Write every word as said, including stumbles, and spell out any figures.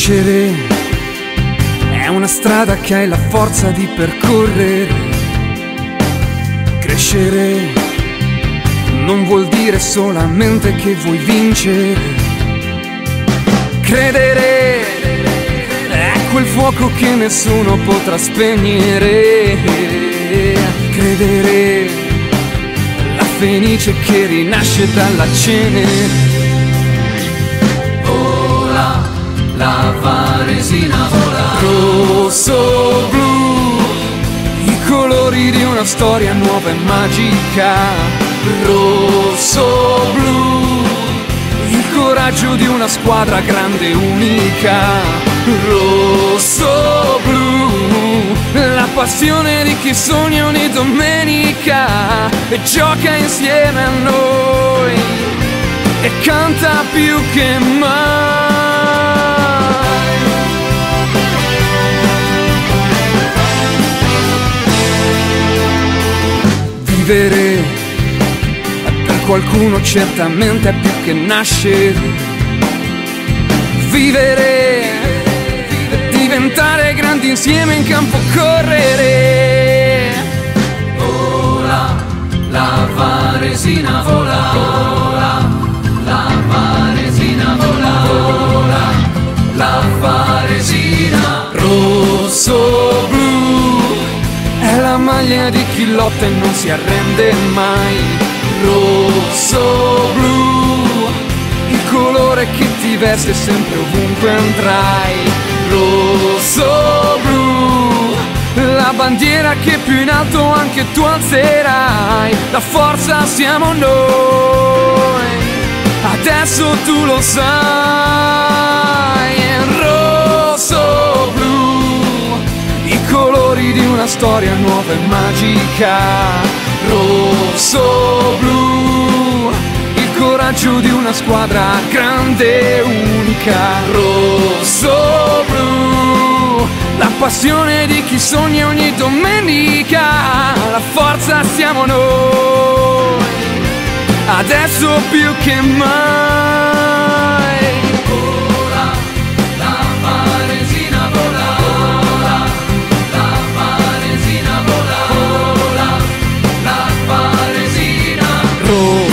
Crescere è una strada che hai la forza di percorrere. Crescere non vuol dire solamente che vuoi vincere. Credere è quel fuoco che nessuno potrà spegnere. Credere la fenice che rinasce dalla cenere. La Varesina vola. Rosso, blu, i colori di una storia nuova e magica. Rosso, blu, il coraggio di una squadra grande e unica. Rosso, blu, la passione di chi sogna ogni domenica e gioca insieme a noi e canta più che mai. Vivere per qualcuno certamente è più che nascere. Vivere, diventare grandi insieme in campo correre. Vola, la Varesina vola. Vola, la Varesina vola. Vola, la Varesina. Rosso, blu, è la maglia di chi lotta e non si arrende mai. Rosso, blu, il colore che ti veste sempre ovunque andrai. Rosso, blu, la bandiera che più in alto anche tu alzerai. La forza siamo noi, adesso tu lo sai. Rosso, blu, i colori di una storia nuova e magica. Rosso, blu, il coraggio di una squadra grande e unica. Rosso, blu, la passione di chi sogna ogni domenica. La forza siamo noi, adesso più che mai. Rosso,